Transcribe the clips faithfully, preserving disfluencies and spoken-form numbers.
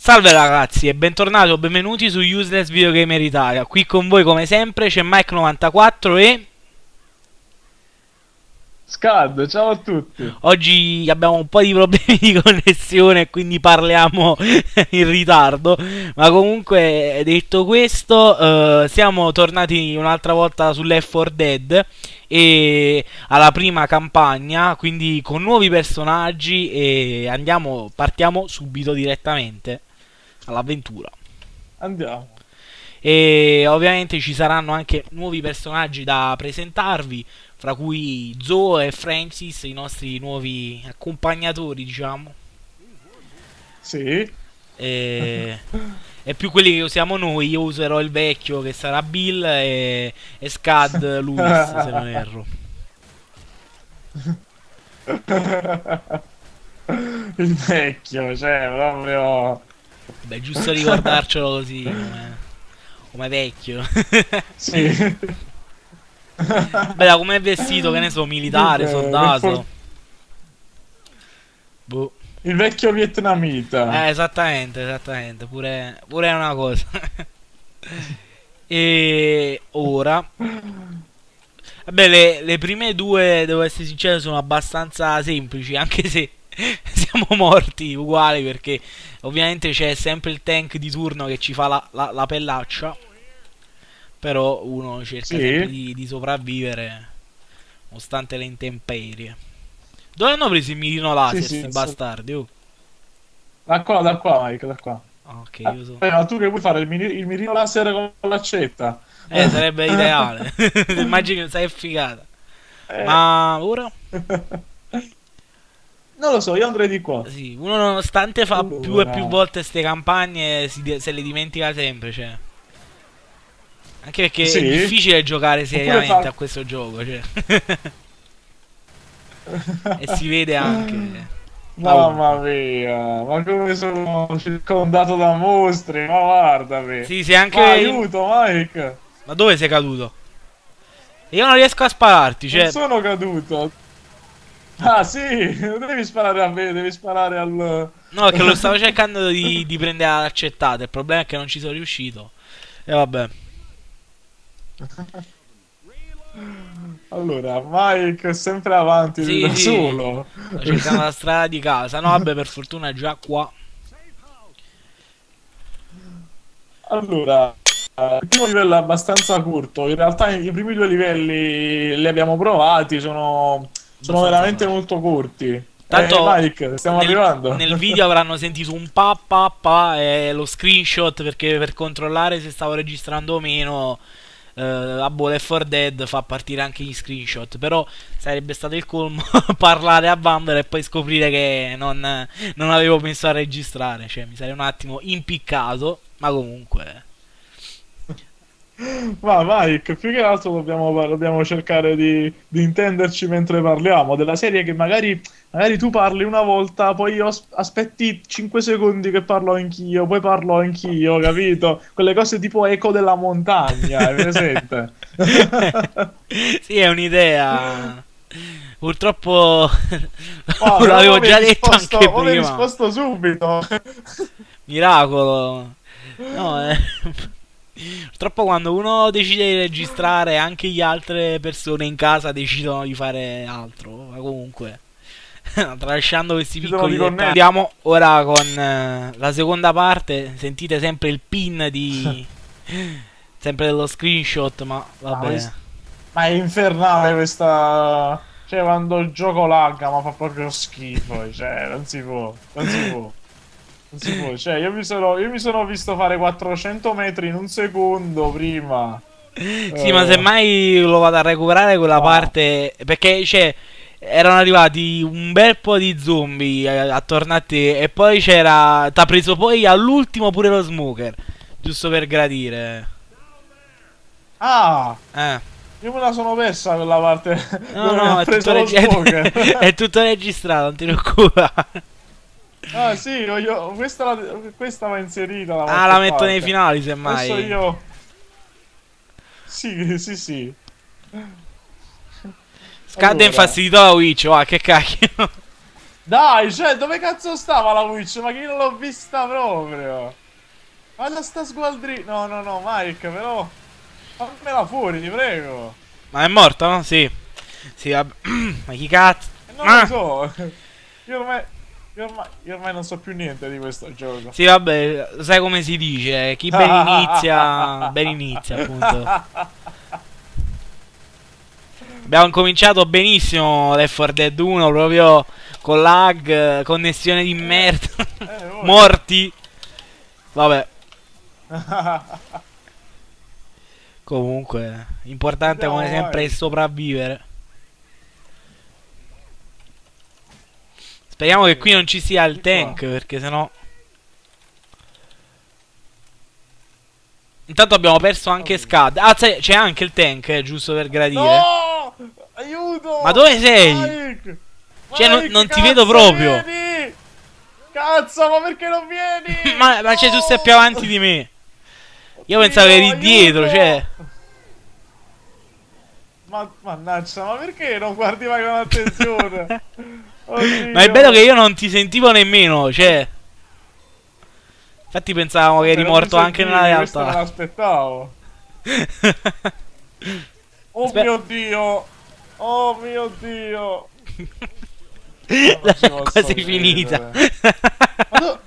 Salve ragazzi e bentornati o benvenuti su Useless Video Gamer Italia. Qui con voi come sempre c'è Mike novantaquattro e... Scad, ciao a tutti. Oggi abbiamo un po' di problemi di connessione e quindi parliamo in ritardo. Ma comunque, detto questo, uh, siamo tornati un'altra volta su Left four Dead e alla prima campagna, quindi con nuovi personaggi, e andiamo, partiamo subito direttamente all'avventura. Andiamo. E ovviamente ci saranno anche nuovi personaggi da presentarvi, fra cui Zoe e Francis, i nostri nuovi accompagnatori, diciamo. Sì. E, e più quelli che usiamo noi. Io userò il vecchio, che sarà Bill, e, e Scad Luis, se non erro. Il vecchio, cioè, proprio... Beh, giusto ricordarcelo così, come, come vecchio. Sì. Beh, come è vestito, che ne so, militare, Il- soldato. Boh. Il vecchio vietnamita. Eh, esattamente, esattamente, pure, pure è una cosa. E ora... Vabbè, le, le prime due, devo essere sincero, sono abbastanza semplici, anche se siamo morti uguali, perché ovviamente c'è sempre il tank di turno che ci fa la, la, la pellaccia. Però uno cerca Sì. sempre di, di sopravvivere, nonostante le intemperie. Dove hanno preso il mirino laser, Sì, sì, sti so- bastardi? Oh. Da qua, da qua, Mike, da qua. Ok, Ah, io so. eh, ma tu che vuoi fare il, mini- il mirino laser con l'accetta? Eh, sarebbe ideale. Immagini che sei figata. Eh. Ma ora? Non lo so, io andrei di qua. Sì, uno nonostante fa più e Allora. più volte ste campagne, si de- se le dimentica sempre, cioè. Anche perché Sì? è difficile giocare Oppure seriamente fa- a questo gioco, cioè. E si vede anche. Mamma mia, ma come sono circondato da mostri, ma guardami. Sì, sì, anche... Ma aiuto, Mike. Ma dove sei caduto? Io non riesco a spararti, Non cioè... sono caduto. Ah sì, non devi sparare a me, devi sparare al... No, che lo stavo cercando di, di prendere all'accettata. Il problema è che non ci sono riuscito. E vabbè. Allora, Mike è sempre avanti Sì, da sì. solo. Sto cercando la strada di casa. No, vabbè, per fortuna è già qua. Allora, eh, il primo livello è abbastanza corto. In realtà i primi due livelli li abbiamo provati, sono, sono Abbastanza veramente facile. molto corti. Tanto Eh, Mike, stiamo nel, arrivando. nel video avranno sentito un pa pa pa e lo screenshot, perché per controllare se stavo registrando o meno, eh, a boh, Left four Dead fa partire anche gli screenshot. Però sarebbe stato il colmo parlare a bambera e poi scoprire che non, non avevo messo a registrare. Cioè mi sarei un attimo impiccato. Ma comunque... Ma Mike, più che altro dobbiamo, dobbiamo cercare di, di intenderci mentre parliamo della serie, che magari, magari tu parli una volta, poi io as- aspetti cinque secondi che parlo anch'io, poi parlo anch'io, capito? Quelle cose tipo eco della montagna, hai presente? Sì, è un'idea. Purtroppo Oh, l'avevo non mi già hai detto risposto- anche non mi hai prima. risposto subito. Miracolo. No, eh. Purtroppo quando uno decide di registrare, anche le altre persone in casa decidono di fare altro. Ma comunque, tralasciando questi Decidono piccoli di dettagli, connettere. andiamo ora con eh, la seconda parte. Sentite sempre il pin di... sempre dello screenshot, ma vabbè. questo- Ma è infernale questa... Cioè, quando il gioco lagga, ma fa proprio schifo. Cioè, non si può. Non si può. Non si può. Cioè, io mi sono, io mi sono visto fare quattrocento metri in un secondo prima. Sì, Eh, ma semmai lo vado a recuperare quella no. parte. Perché, cioè, erano arrivati un bel po' di zombie eh, attorno a te. E poi c'era. T'ha preso poi all'ultimo pure lo smoker. Giusto per gradire. Ah, Eh. io me la sono persa quella parte No, dove mi no, ha è tutto, preso lo reg- smoker. è tutto registrato, non ti preoccupare. Ah, sì, voglio... questa, la... questa va inserita. Da Ah, qualche la metto parte. nei finali, Adesso semmai. io... Sì, sì, sì. Scade Allora. infastidito la Witch, va, che cacchio. Dai, cioè, dove cazzo stava la witch? Ma che io non l'ho vista proprio. Guarda sta sgualdrina. No, no, no, Mike, però... fammela fuori, ti prego. Ma è morto, no? Sì. Sì, vabbè. Ma chi cazzo? E non Ah! lo so. Io ormai... Io ormai... io ormai non so più niente di questo gioco. Sì, vabbè, sai come si dice? Chi ben inizia, ben inizia, appunto. Abbiamo incominciato benissimo Left four Dead uno, proprio con lag, connessione di merda. Eh, voi. Morti. Vabbè. Comunque, importante Andiamo come sempre è avanti. sopravvivere. Speriamo che qui non ci sia il Di qua. tank, perché sennò... Intanto abbiamo perso anche Scad. Ah, c'è c'è anche il tank, eh, giusto per gradire. No! Aiuto! Ma dove sei? Mike! Cioè, non- Mike, non ti cazzo, vedo proprio. vieni! Cazzo, ma perché non vieni? ma ma c'è tu stai più avanti di me. Io pensavo Dio, eri dietro, aiuto! cioè... Ma, mannaggia, ma perché non guardi mai con attenzione? Oddio. Ma è bello che io non ti sentivo nemmeno, cioè... Infatti pensavamo che eri Se non morto mi anche sentivi, nella questo non realtà. l'aspettavo. Oh Aspe- mio Dio! Oh mio Dio! La ci posso quasi credere. finita. Ma tu-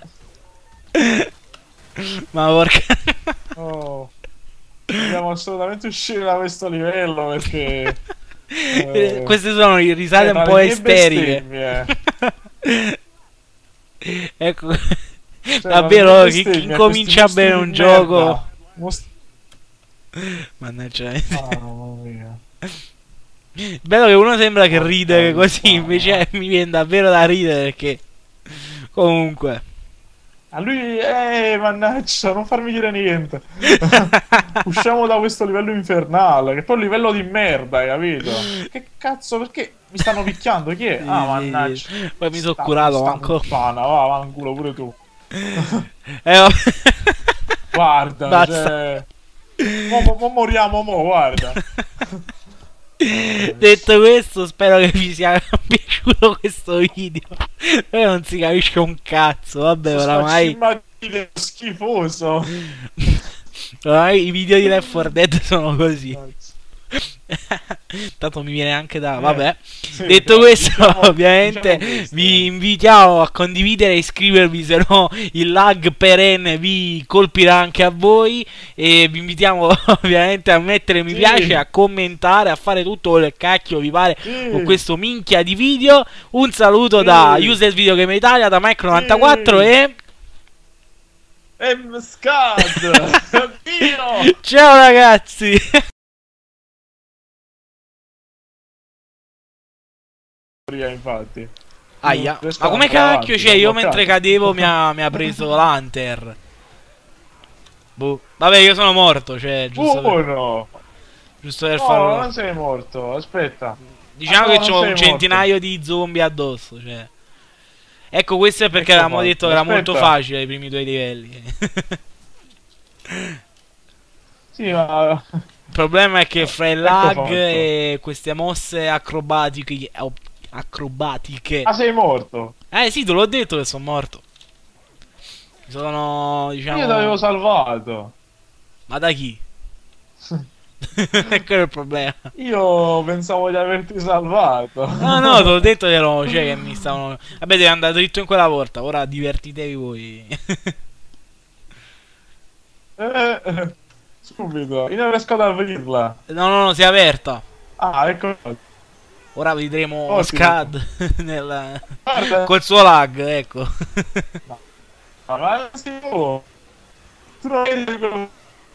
Ma porca... Oh, dobbiamo assolutamente uscire da questo livello perché... eh, Queste sono le risate eh, un tra po' le mie isteriche. bestemmie. Ecco, Cioè, davvero, tra le mie chi, chi bestemmie, incomincia questi bene mostri un di gioco... merda. Most- Mannaggia. Ah, mamma mia. Bello che uno sembra che Porca ride così, puttana. invece mi viene davvero da ridere perché... Comunque... A lui, eh, mannaggia, non farmi dire niente. Usciamo da questo livello infernale, che poi è un livello di merda, hai capito? Che cazzo, perché mi stanno picchiando? Chi è? Sì, Ah, sì, mannaggia. sì. Poi mi sono Sta- curato sta manco. puttana, va, va in culo pure tu. Eh, vabbè. Guarda, Basta. cioè... Mo, mo- mo moriamo, mo, guarda. Detto questo, spero che vi sia piaciuto questo video. Poi non si capisce un cazzo. Vabbè, oramai, Oramai... schifoso. oramai i video di Left four Dead sono così. Tanto mi viene anche da... Vabbè. Sì, Detto dai, questo, diciamo- ovviamente diciamo questo. vi invitiamo a condividere e iscrivervi, se no il lag perenne vi colpirà anche a voi. E vi invitiamo ovviamente a mettere mi Sì. piace, a commentare, a fare tutto quello che cacchio vi pare Sì. con questo minchia di video. Un saluto Sì. da Useless Video Game Italia, da Mike novantaquattro Sì. e... M. Scad! Oddio! Ciao ragazzi! Infatti. Aia, Non riesco ma ad come andare cacchio, avanti, cioè sono io bloccato. mentre cadevo mi ha, mi ha preso l'Hunter. Boh. Vabbè, io sono morto, cioè, giusto per, Uno! giusto per No, farlo. non sei morto, aspetta. Diciamo Ah, no, che non c'ho sei un centinaio di zombie addosso, cioè. Ecco, questo è perché Ecco avevamo fatto. detto che era molto Aspetta. facile i primi due livelli. Sì, ma... Il problema è che fra il Ecco lag fatto. e queste mosse acrobatiche, acrobatiche. Ah, sei morto? Eh sì, te l'ho detto che sono morto. Mi sono, diciamo... Io ti avevo salvato. Ma da chi? Ecco il problema. Io pensavo di averti salvato. No, no, te l'ho detto che ero, cioè che mi stavano... Vabbè, devi andare dritto in quella porta, ora divertitevi voi. Eh, eh, subito. Io non riesco ad aprirla. No, no, no, si è aperta. Ah, ecco. Ora vedremo Ottimo. Scad nel... Guarda. col suo lag, ecco. Ma ma si può. Tu non vedi quello...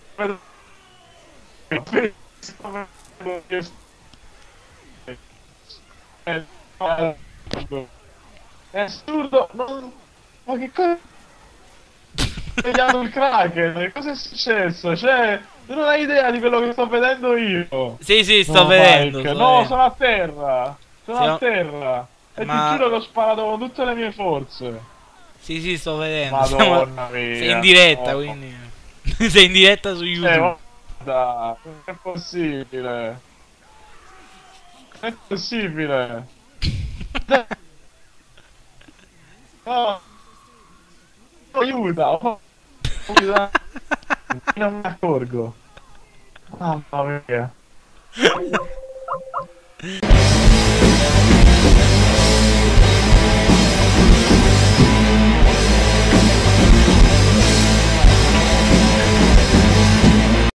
È assurdo. Non... Ma che cosa... Ho tagliato il Kraken, che cosa è successo? Cioè, tu non hai idea di quello che sto vedendo io. Sì, sì, sto No, vedendo. Mike, sto no, vedendo. sono a terra. Sono Sì, a no. terra. E Ma- ti giuro che ho sparato con tutte le mie forze. Sì, sì, sto vedendo. Madonna Siamo- mia. Sei in diretta, No. quindi... Sei in diretta su Eh, YouTube. guarda, non è possibile. Non è possibile. Oh, aiuta! Oh, aiuta. Non mi accorgo. Mamma mia.